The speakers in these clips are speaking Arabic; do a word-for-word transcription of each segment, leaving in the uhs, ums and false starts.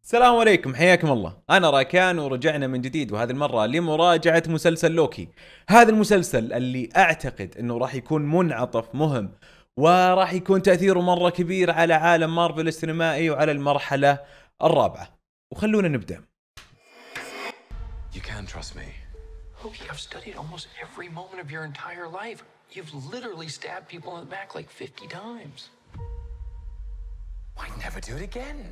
السلام عليكم، حياكم الله. أنا راكان ورجعنا من جديد، وهذه المرة لمراجعة مسلسل لوكي. هذا المسلسل اللي أعتقد أنه راح يكون منعطف مهم وراح يكون تأثيره مرة كبير على عالم مارفل السينمائي وعلى المرحلة الرابعة. وخلونا نبدأ. You can trust me. Loki, I've studied almost every moment of your entire life. You've literally stabbed people in the back like fifty times. Why never do it again?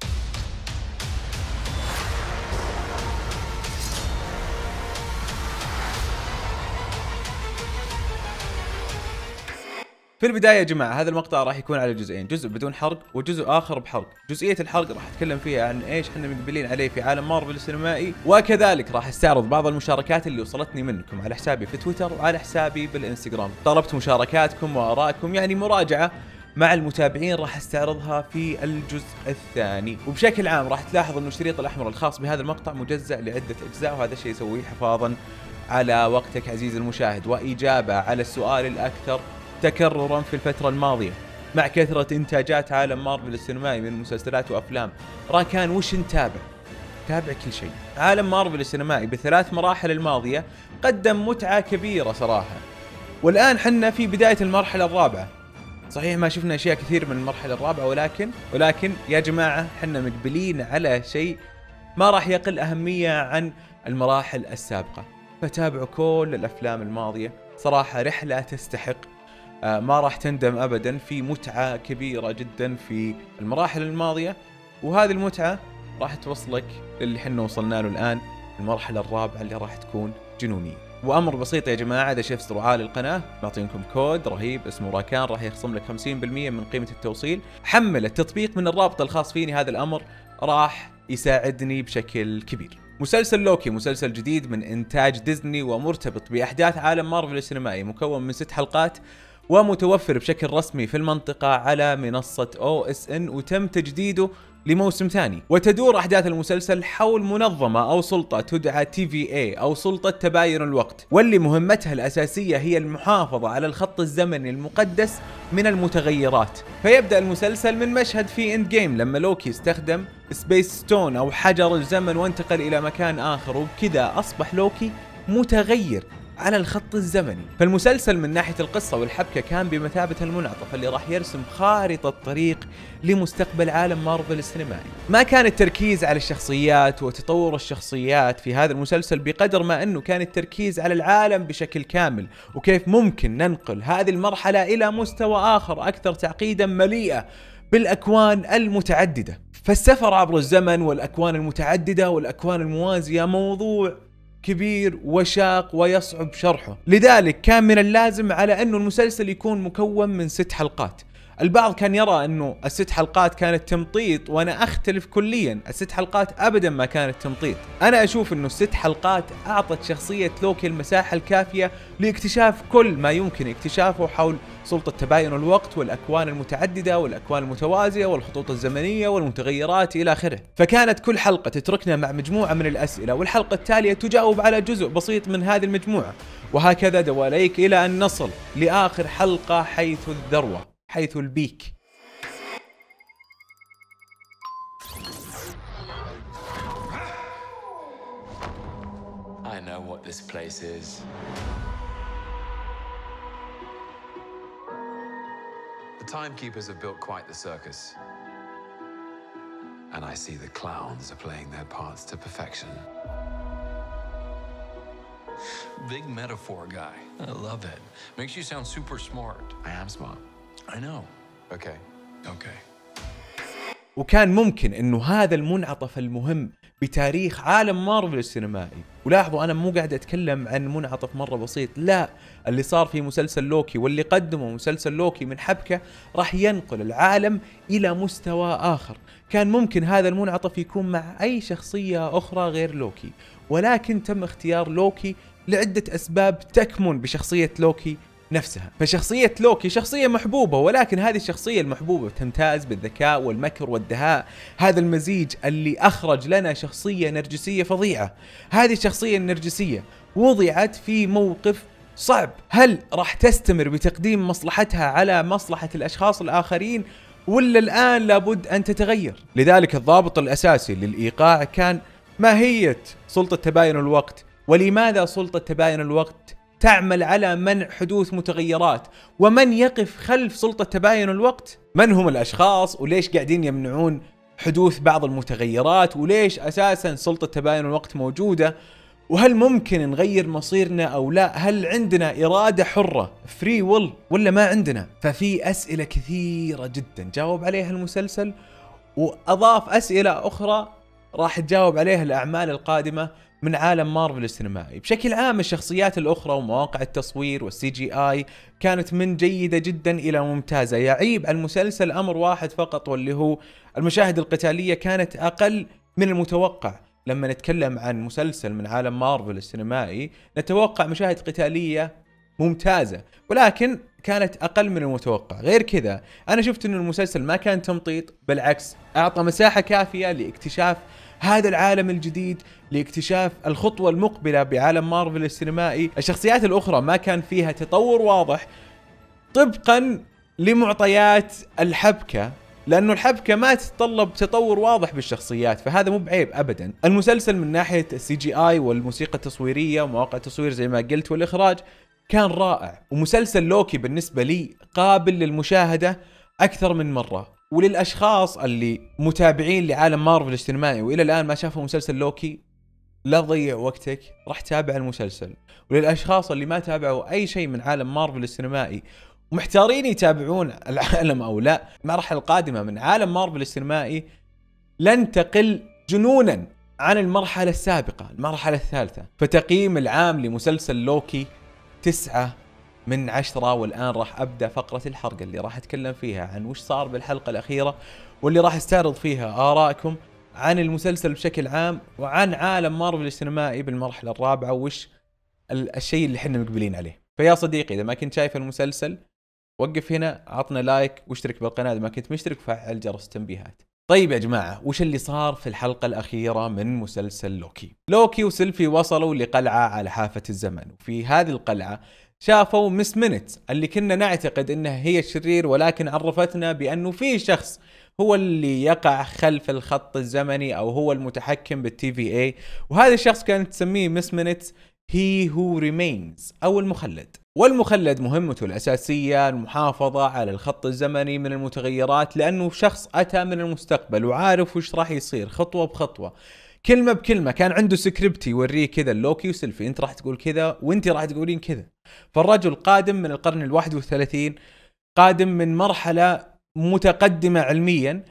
في البداية يا جماعة، هذا المقطع راح يكون على جزئين، جزء بدون حرق وجزء آخر بحرق. جزئية الحرق راح أتكلم فيها عن إيش احنا مقبلين عليه في عالم مارفل السينمائي، وكذلك راح استعرض بعض المشاركات اللي وصلتني منكم على حسابي في تويتر وعلى حسابي بالإنستغرام. طلبت مشاركاتكم وآرائكم، يعني مراجعة مع المتابعين راح استعرضها في الجزء الثاني. وبشكل عام راح تلاحظ انه الشريط الأحمر الخاص بهذا المقطع مجزأ لعدة أجزاء، وهذا الشيء يسويه حفاظا على وقتك عزيزي المشاهد، وإجابة على السؤال الأكثر تكررا في الفترة الماضية. مع كثرة إنتاجات عالم مارفل السينمائي من مسلسلات وأفلام، راكان وش نتابع؟ تابع كل شيء. عالم مارفل السينمائي بثلاث مراحل الماضية قدم متعة كبيرة صراحة، والآن حنا في بداية المرحلة الرابعة. صحيح ما شفنا أشياء كثير من المرحلة الرابعة، ولكن ولكن يا جماعة حنا مقبلين على شيء ما راح يقل أهمية عن المراحل السابقة. فتابعوا كل الأفلام الماضية، صراحة رحلة تستحق، آه ما راح تندم أبدا. في متعة كبيرة جدا في المراحل الماضية، وهذه المتعة راح توصلك للي حنا وصلنا له الآن، المرحلة الرابعة اللي راح تكون جنونية. وأمر بسيط يا جماعة، إذا شفت رعاة للقناة نعطيكم كود رهيب اسمه راكان، راح يخصم لك خمسين بالمئة من قيمة التوصيل. حمل التطبيق من الرابط الخاص فيني، هذا الأمر راح يساعدني بشكل كبير. مسلسل لوكي مسلسل جديد من إنتاج ديزني ومرتبط بأحداث عالم مارفل السينمائي، مكون من ست حلقات ومتوفر بشكل رسمي في المنطقة على منصة أو إس إن، وتم تجديده لموسم ثاني. وتدور أحداث المسلسل حول منظمة أو سلطة تدعى تي في إيه أو سلطة تباين الوقت، واللي مهمتها الأساسية هي المحافظة على الخط الزمني المقدس من المتغيرات. فيبدأ المسلسل من مشهد في إند جيم لما لوكي استخدم سبيس ستون أو حجر الزمن وانتقل إلى مكان آخر، وبكذا أصبح لوكي متغير على الخط الزمني. فالمسلسل من ناحية القصة والحبكة كان بمثابة المنعطف اللي راح يرسم خارطة طريق لمستقبل عالم مارفل السينمائي. ما كان التركيز على الشخصيات وتطور الشخصيات في هذا المسلسل بقدر ما أنه كان التركيز على العالم بشكل كامل، وكيف ممكن ننقل هذه المرحلة إلى مستوى آخر أكثر تعقيدا، مليئة بالأكوان المتعددة. فالسفر عبر الزمن والأكوان المتعددة والأكوان الموازية موضوع كبير وشاق ويصعب شرحه، لذلك كان من اللازم على أنه المسلسل يكون مكون من ست حلقات. البعض كان يرى أنه الست حلقات كانت تمطيط، وأنا أختلف كليا. الست حلقات أبدا ما كانت تمطيط. أنا أشوف أنه الست حلقات أعطت شخصية لوكي المساحة الكافية لاكتشاف كل ما يمكن اكتشافه حول سلطة تباين الوقت والأكوان المتعددة والأكوان المتوازية والخطوط الزمنية والمتغيرات إلى آخره. فكانت كل حلقة تتركنا مع مجموعة من الأسئلة، والحلقة التالية تجاوب على جزء بسيط من هذه المجموعة، وهكذا دواليك إلى أن نصل لآخر حلقة حيث الذروة، حيث البيك. I know what this place is. The timekeepers have built quite the circus. And I see the clowns are playing their parts to perfection. Big metaphor guy. I love it. Makes you sound super smart. I am smart. I know. Okay. Okay. وكان ممكن انه هذا المنعطف المهم بتاريخ عالم مارفل السينمائي. ولاحظوا انا مو قاعد اتكلم عن منعطف مرة بسيط، لا، اللي صار في مسلسل لوكي واللي قدمه مسلسل لوكي من حبكة راح ينقل العالم الى مستوى اخر. كان ممكن هذا المنعطف يكون مع اي شخصية اخرى غير لوكي، ولكن تم اختيار لوكي لعدة اسباب تكمن بشخصية لوكي نفسها. فشخصية لوكي شخصية محبوبة، ولكن هذه الشخصية المحبوبة تمتاز بالذكاء والمكر والدهاء، هذا المزيج اللي أخرج لنا شخصية نرجسية فظيعة. هذه الشخصية النرجسية وضعت في موقف صعب، هل راح تستمر بتقديم مصلحتها على مصلحة الأشخاص الآخرين، ولا الآن لابد أن تتغير؟ لذلك الضابط الأساسي للإيقاع كان ماهية سلطة تباين الوقت، ولماذا سلطة تباين الوقت تعمل على منع حدوث متغيرات، ومن يقف خلف سلطة تباين الوقت، من هم الأشخاص، وليش قاعدين يمنعون حدوث بعض المتغيرات، وليش أساسا سلطة تباين الوقت موجودة، وهل ممكن نغير مصيرنا أو لا، هل عندنا إرادة حرة فري ويل ولا ما عندنا. ففي أسئلة كثيرة جدا جاوب عليها المسلسل، وأضاف أسئلة أخرى راح تجاوب عليها الأعمال القادمة من عالم مارفل السينمائي. بشكل عام الشخصيات الأخرى ومواقع التصوير والسي جي آي كانت من جيدة جدا إلى ممتازة. يعيب على المسلسل أمر واحد فقط، واللي هو المشاهد القتالية كانت أقل من المتوقع. لما نتكلم عن مسلسل من عالم مارفل السينمائي نتوقع مشاهد قتالية ممتازة، ولكن كانت أقل من المتوقع. غير كذا أنا شفت أن المسلسل ما كان تمطيط، بالعكس أعطى مساحة كافية لاكتشاف هذا العالم الجديد، لاكتشاف الخطوة المقبلة بعالم مارفل السينمائي. الشخصيات الأخرى ما كان فيها تطور واضح طبقا لمعطيات الحبكة، لأنه الحبكة ما تتطلب تطور واضح بالشخصيات، فهذا مو بعيب أبدا. المسلسل من ناحية السي جي آي والموسيقى التصويرية ومواقع التصوير زي ما قلت والإخراج كان رائع. ومسلسل لوكي بالنسبة لي قابل للمشاهدة أكثر من مرة. وللأشخاص اللي متابعين لعالم مارفل السينمائي وإلى الآن ما شافوا مسلسل لوكي، لا تضيع وقتك، راح تابع المسلسل. وللأشخاص اللي ما تابعوا أي شيء من عالم مارفل السينمائي ومحتارين يتابعون العالم أو لا، المرحلة القادمة من عالم مارفل السينمائي لن تقل جنونا عن المرحلة السابقة، المرحلة الثالثة. فتقييم العام لمسلسل لوكي تسعة من عشرة. والآن راح أبدأ فقرة الحرق اللي راح أتكلم فيها عن وش صار بالحلقة الأخيرة، واللي راح استعرض فيها آرائكم عن المسلسل بشكل عام وعن عالم مارفل السينمائي بالمرحلة الرابعة، وش الشيء اللي حنا مقبلين عليه. فيا صديقي إذا ما كنت شايف المسلسل وقف هنا، عطنا لايك واشترك بالقناة إذا ما كنت مشترك، وفعل جرس التنبيهات. طيب يا جماعة، وش اللي صار في الحلقة الأخيرة من مسلسل لوكي؟ لوكي وسيلفي وصلوا لقلعة على حافة الزمن، وفي هذه القلعة شافوا مس مينت اللي كنا نعتقد انها هي الشرير، ولكن عرفتنا بانه في شخص هو اللي يقع خلف الخط الزمني او هو المتحكم بالتي في اي، وهذا الشخص كانت تسميه مس مينت هي هو ريمينز او المخلد. والمخلد مهمته الاساسيه المحافظه على الخط الزمني من المتغيرات، لانه شخص اتى من المستقبل وعارف وش راح يصير خطوه بخطوه، كلمه بكلمه. كان عنده سكريبت يوريه كذا لوكي وسيلفي، انت راح تقول كذا وانت راح تقولين كذا. فالرجل قادم من القرن الواحد والثلاثين، قادم من مرحله متقدمه علميا.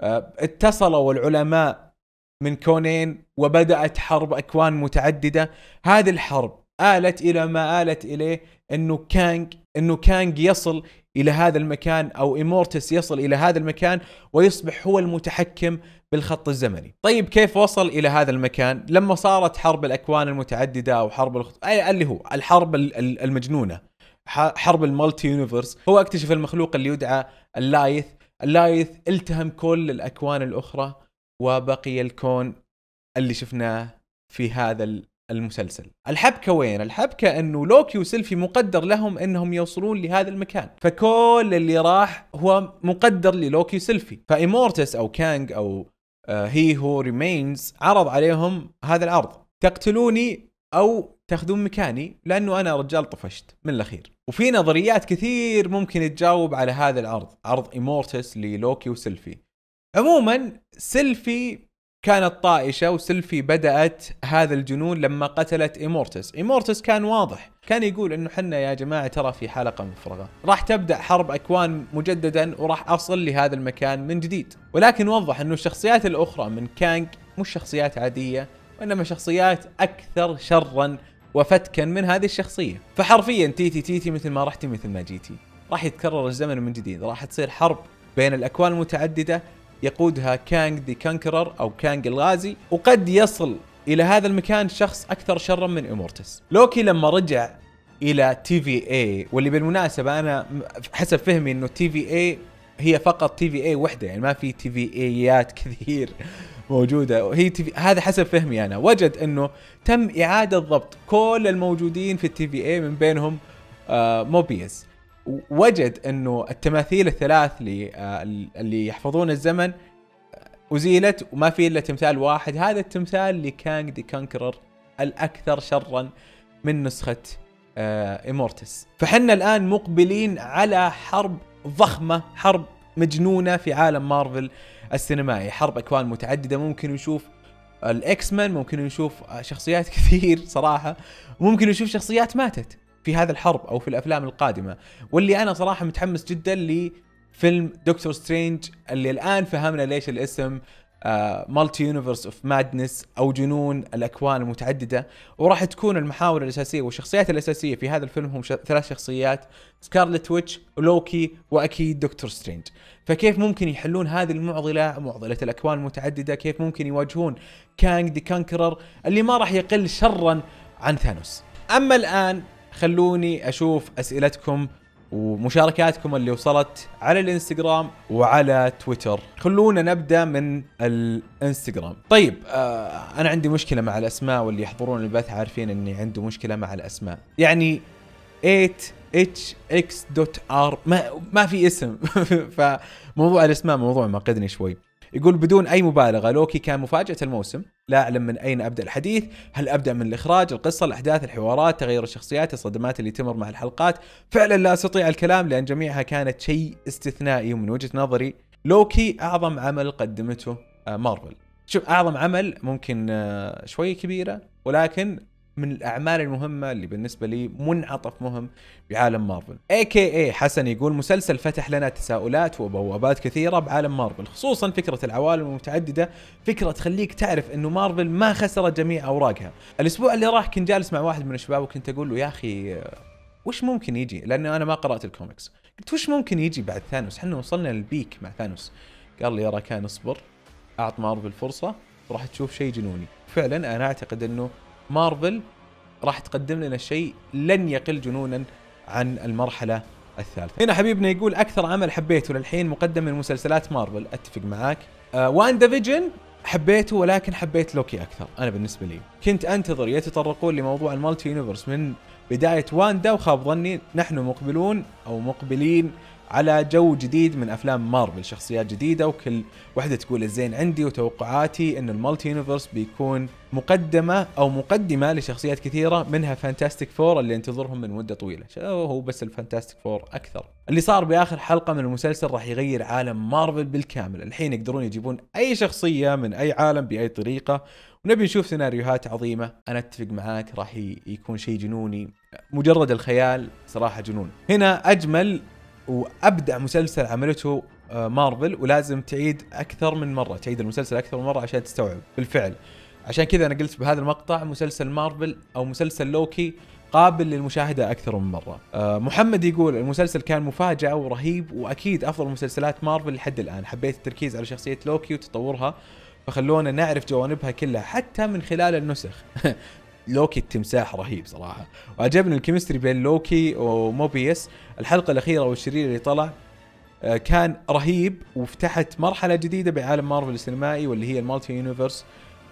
اتصلوا العلماء من كونين وبدأت حرب أكوان متعددة. هذه الحرب آلت إلى ما آلت إليه، إنه كانج إنه كانج يصل إلى هذا المكان، أو إيمورتس يصل إلى هذا المكان ويصبح هو المتحكم بالخط الزمني. طيب كيف وصل إلى هذا المكان؟ لما صارت حرب الأكوان المتعددة أو حرب الخط... أي اللي هو الحرب المجنونة، حرب المالتي يونيفرس، هو اكتشف المخلوق اللي يدعى اللايث. اللايث التهم كل الأكوان الأخرى، وبقي الكون اللي شفناه في هذا المسلسل. الحبكة وين؟ الحبكة انه لوكي وسيلفي مقدر لهم انهم يوصلون لهذا المكان، فكل اللي راح هو مقدر للوكي وسيلفي. فايمورتس او كانج او هي هو ريمينز عرض عليهم هذا العرض: تقتلوني او تاخذون مكاني، لانه انا رجال طفشت من الاخير. وفي نظريات كثير ممكن تجاوب على هذا العرض، عرض ايمورتس للوكي وسيلفي. عموما سيلفي كانت طائشة، وسيلفي بدأت هذا الجنون لما قتلت إيمورتس. إيمورتس كان واضح، كان يقول إنه حنا يا جماعة ترى في حلقة مفرغة، راح تبدأ حرب أكوان مجددا وراح أصل لهذا المكان من جديد. ولكن وضح إنه الشخصيات الأخرى من كانج مش شخصيات عادية، وإنما شخصيات أكثر شرا وفتكا من هذه الشخصية. فحرفيا تيتي تيتي مثل ما رحتي مثل ما جيتي، راح يتكرر الزمن من جديد، راح تصير حرب بين الأكوان المتعددة يقودها كانج دي كانكرر أو كانج الغازي، وقد يصل إلى هذا المكان شخص أكثر شرا من إيمورتس. لوكي لما رجع إلى تي في اي، واللي بالمناسبة أنا حسب فهمي إنه تي في اي هي فقط تي في اي وحدة، يعني ما في تي في ايات كثير موجودة، هي تي في، هذا حسب فهمي أنا. وجد إنه تم إعادة ضبط كل الموجودين في التي في اي، من بينهم آه موبيس، وجد انه التماثيل الثلاث اللي اللي يحفظون الزمن أزيلت وما في إلا تمثال واحد، هذا التمثال لكانغ دي كانكرر الأكثر شرا من نسخة إيمورتس. فحنا الآن مقبلين على حرب ضخمة، حرب مجنونة في عالم مارفل السينمائي، حرب أكوان متعددة. ممكن نشوف الإكس مان، ممكن نشوف شخصيات كثير صراحة، ممكن نشوف شخصيات ماتت في هذا الحرب أو في الأفلام القادمة. واللي أنا صراحة متحمس جدا لفيلم دكتور سترينج، اللي الآن فهمنا ليش الاسم مالتي يونيفرس اوف مادنس او جنون الاكوان المتعدده. وراح تكون المحاور الاساسيه والشخصيات الاساسيه في هذا الفيلم هم ش... ثلاث شخصيات، سكارلت ويتش ولوكي واكيد دكتور سترينج. فكيف ممكن يحلون هذه المعضله، معضله الاكوان المتعدده؟ كيف ممكن يواجهون كانغ دي كانكرر اللي ما راح يقل شرا عن ثانوس؟ اما الان خلوني اشوف اسئلتكم ومشاركاتكم اللي وصلت على الانستغرام وعلى تويتر. خلونا نبدأ من الانستغرام. طيب آه أنا عندي مشكلة مع الأسماء، واللي يحضرون البث عارفين أني عندي مشكلة مع الأسماء. يعني ثمانية إتش إكس دوت آر ما, ما في اسم فموضوع الأسماء موضوع معقدني شوي. يقول بدون أي مبالغة لوكي كان مفاجأة الموسم، لا أعلم من أين أبدأ الحديث. هل أبدأ من الإخراج، القصة، الأحداث، الحوارات، تغير الشخصيات، الصدمات اللي تمر مع الحلقات؟ فعلا لا أستطيع الكلام لأن جميعها كانت شيء استثنائي. ومن وجهة نظري لوكي أعظم عمل قدمته مارفل. شوف، أعظم عمل ممكن شوية كبيرة، ولكن من الأعمال المهمة اللي بالنسبة لي منعطف مهم بعالم مارفل. إيه كي إيه حسن يقول مسلسل فتح لنا تساؤلات وبوابات كثيرة بعالم مارفل، خصوصا فكرة العوالم المتعددة، فكرة تخليك تعرف إنه مارفل ما خسرت جميع أوراقها. الأسبوع اللي راح كنت جالس مع واحد من الشباب وكنت أقول له يا أخي وش ممكن يجي، لأنه أنا ما قرأت الكوميكس. قلت وش ممكن يجي بعد ثانوس؟ حنا وصلنا للبيك مع ثانوس. قال لي يا كان اصبر، أعط مارفل فرصة وراح تشوف شيء جنوني. فعلا أنا أعتقد إنه مارفل راح تقدم لنا شيء لن يقل جنونا عن المرحلة الثالثة. هنا حبيبنا يقول أكثر عمل حبيته للحين مقدم من مسلسلات مارفل. أتفق معاك. آه وان ديفيجن حبيته، ولكن حبيت لوكي أكثر. أنا بالنسبة لي كنت أنتظر يتطرقون لموضوع المالتي يونيفرس من بداية واندا، وخاب ظني نحن مقبلون أو مقبلين على جو جديد من أفلام مارفل، شخصيات جديدة وكل وحدة تقول الزين عندي. وتوقعاتي أن المالتي يونيفرس بيكون مقدمة أو مقدمة لشخصيات كثيرة، منها فانتاستيك فور اللي انتظرهم من مدة طويلة. هو بس الفانتاستيك فور أكثر. اللي صار بآخر حلقة من المسلسل راح يغير عالم مارفل بالكامل. الحين يقدرون يجيبون أي شخصية من أي عالم بأي طريقة، ونبي نشوف سيناريوهات عظيمة. أنا أتفق معاك، راح يكون شيء جنوني. مجرد الخيال صراحة جنون. هنا أجمل وأبدع مسلسل عملته مارفل، ولازم تعيد أكثر من مرة، تعيد المسلسل أكثر من مرة عشان تستوعب. بالفعل عشان كذا أنا قلت بهذا المقطع مسلسل مارفل أو مسلسل لوكي قابل للمشاهدة أكثر من مرة. محمد يقول المسلسل كان مفاجأة ورهيب، وأكيد أفضل مسلسلات مارفل لحد الآن. حبيت التركيز على شخصية لوكي وتطورها، فخلونا نعرف جوانبها كلها حتى من خلال النسخ. لوكي التمساح رهيب صراحة. وعجبني الكيمستري بين لوكي وموبيس. الحلقة الأخيرة والشرير اللي طلع كان رهيب، وفتحت مرحلة جديدة بعالم مارفل السينمائي واللي هي المالتي يونيفرس.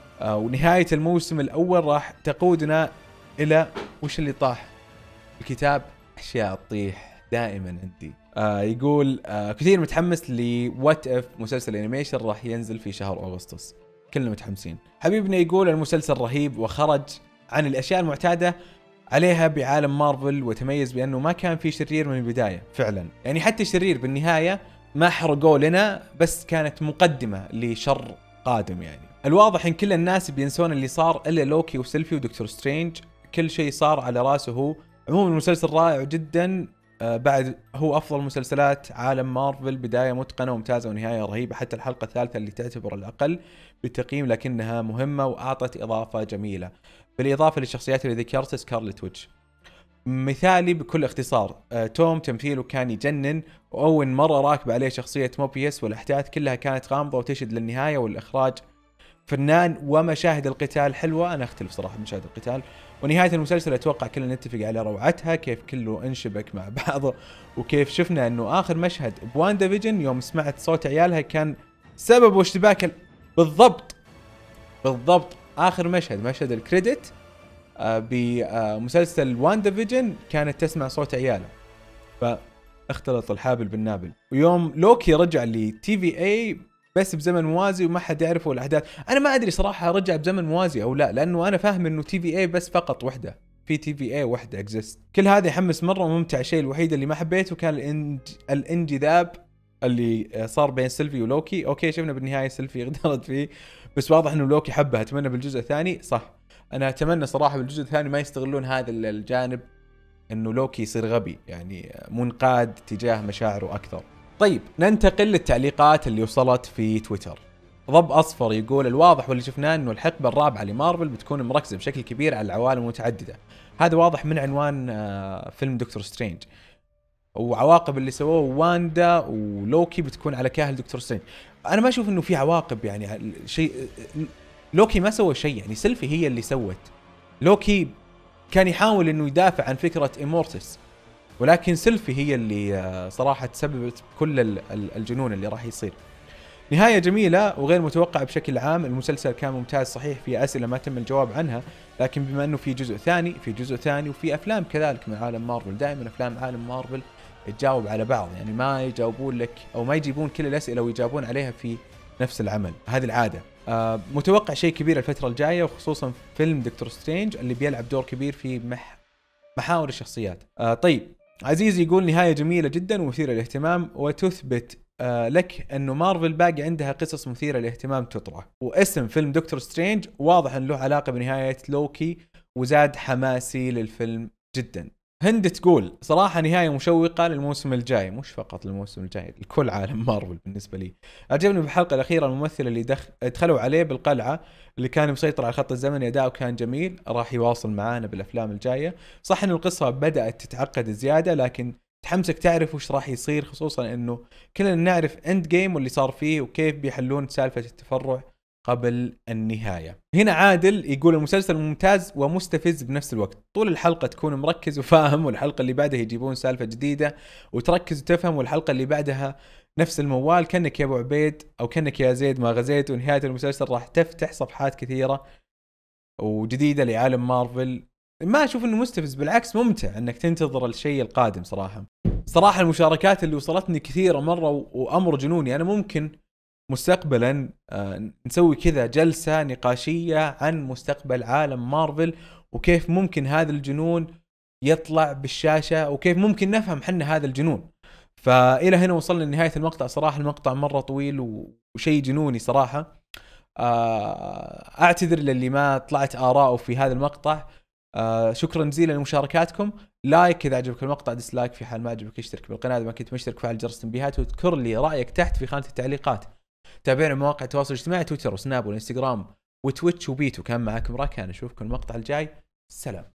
ونهاية الموسم الأول راح تقودنا إلى وش اللي طاح الكتاب. أشياء تطيح دائما عندي. آه يقول آه كثير متحمس لوات اف، مسلسل انيميشن راح ينزل في شهر أغسطس. كلنا متحمسين. حبيبنا يقول المسلسل رهيب وخرج عن الأشياء المعتادة عليها بعالم مارفل، وتميز بأنه ما كان في شرير من البداية. فعلا يعني حتى الشرير بالنهاية ما حرقوا لنا، بس كانت مقدمة لشر قادم. يعني الواضح إن كل الناس بينسون اللي صار إلا لوكي وسيلفي ودكتور سترينج. كل شيء صار على راسه هو. عموما المسلسل رائع جدا. آه بعد هو أفضل مسلسلات عالم مارفل، بداية متقنة وممتازة ونهاية رهيبة. حتى الحلقة الثالثة اللي تعتبر الأقل بالتقييم لكنها مهمة وأعطت إضافة جميلة، بالإضافة للشخصيات اللي ذكرت سكارلت ويتش. مثالي بكل اختصار. آه توم تمثيله كان يجنن، وأول مرة راكب عليه شخصية موبيس، والأحداث كلها كانت غامضة وتشد للنهاية، والإخراج فنان، ومشاهد القتال حلوة. أنا أختلف صراحة بمشاهد القتال. ونهاية المسلسل أتوقع كلنا نتفق على روعتها، كيف كله انشبك مع بعضه، وكيف شفنا أنه آخر مشهد بوان ديفيجن يوم سمعت صوت عيالها كان سبب اشتباك ال... بالضبط بالضبط آخر مشهد، مشهد الكريدت آه بمسلسل وان ديفيجن، كانت تسمع صوت عيالها. اختلط الحابل بالنابل. ويوم لوكي رجع لتي في اي بس بزمن موازي وما حد يعرفه الاحداث، انا ما ادري صراحه رجع بزمن موازي او لا، لانه انا فاهم انه تي في اي بس فقط وحده، في تي في اي وحده اكزيست. كل هذا يحمس مره وممتع. الشيء الوحيد اللي ما حبيته كان الانج... الانجذاب اللي صار بين سيلفي ولوكي. اوكي شفنا بالنهايه سيلفي غدرت فيه، بس واضح انه لوكي حبها. اتمنى بالجزء الثاني، صح انا اتمنى صراحه بالجزء الثاني ما يستغلون هذا الجانب انه لوكي يصير غبي، يعني منقاد تجاه مشاعره اكثر. طيب ننتقل للتعليقات اللي وصلت في تويتر. ضب اصفر يقول الواضح واللي شفناه انه الحقبه الرابعه لمارفل بتكون مركزه بشكل كبير على العوالم المتعدده، هذا واضح من عنوان فيلم دكتور سترينج، وعواقب اللي سووه واندا ولوكي بتكون على كاهل دكتور سترينج. انا ما اشوف انه في عواقب، يعني شيء لوكي ما سوى شيء، يعني سيلفي هي اللي سوت. لوكي كان يحاول انه يدافع عن فكره إيمورتس، ولكن سيلفي هي اللي صراحه تسببت كل الجنون اللي راح يصير. نهايه جميله وغير متوقعه بشكل عام. المسلسل كان ممتاز صحيح، في اسئله ما تم الجواب عنها، لكن بما انه في جزء ثاني في جزء ثاني وفي افلام كذلك من عالم مارفل، دائما افلام عالم مارفل تجاوب على بعض، يعني ما يجاوبون لك او ما يجيبون كل الاسئله ويجاوبون عليها في نفس العمل، هذه العاده. آه متوقع شيء كبير الفتره الجايه، وخصوصا فيلم دكتور سترينج اللي بيلعب دور كبير في مح محاور الشخصيات. آه طيب عزيز يقول نهايه جميله جدا ومثيره للاهتمام، وتثبت آه لك انه مارفل باقي عندها قصص مثيره للاهتمام تطرح. واسم فيلم دكتور سترينج واضح ان له علاقه بنهايه لوكي، وزاد حماسي للفيلم جدا. هند تقول صراحة نهاية مشوقة للموسم الجاي، مش فقط للموسم الجاي، لكل عالم مارفل بالنسبة لي. عجبني بالحلقة الأخيرة الممثل اللي دخ... دخلوا عليه بالقلعة اللي كان مسيطر على خط الزمن، أداؤه كان جميل، راح يواصل معانا بالأفلام الجاية. صح إنه القصة بدأت تتعقد زيادة، لكن تحمسك تعرف وش راح يصير، خصوصا إنه كلنا نعرف إند جيم واللي صار فيه وكيف بيحلون سالفة التفرع قبل النهاية. هنا عادل يقول المسلسل ممتاز ومستفز بنفس الوقت، طول الحلقة تكون مركز وفاهم، والحلقة اللي بعدها يجيبون سالفة جديدة وتركز وتفهم، والحلقة اللي بعدها نفس الموال، كأنك يا أبو عبيد أو كأنك يا زيد ما غزيت. ونهاية المسلسل راح تفتح صفحات كثيرة وجديدة لعالم مارفل. ما أشوف إنه مستفز، بالعكس ممتع إنك تنتظر الشيء القادم. صراحة صراحة المشاركات اللي وصلتني كثيرة مرة وأمر جنوني. أنا ممكن مستقبلا نسوي كذا جلسة نقاشية عن مستقبل عالم مارفل، وكيف ممكن هذا الجنون يطلع بالشاشة، وكيف ممكن نفهم حنا هذا الجنون. فإلى هنا وصلنا لنهاية المقطع. صراحة المقطع مرة طويل وشيء جنوني صراحة. أعتذر للي ما طلعت آراءه في هذا المقطع. شكرا جزيلا لمشاركاتكم. لايك إذا عجبك المقطع، ديسلايك في حال ما عجبك، اشترك بالقناة إذا ما كنت مشترك، فعل جرس التنبيهات، وذكر لي رأيك تحت في خانة التعليقات. تابعنا مواقع التواصل الاجتماعي تويتر وسناب والانستغرام وتويتش وبيتو. كان معكم راكان، اشوفكم المقطع الجاي. سلام.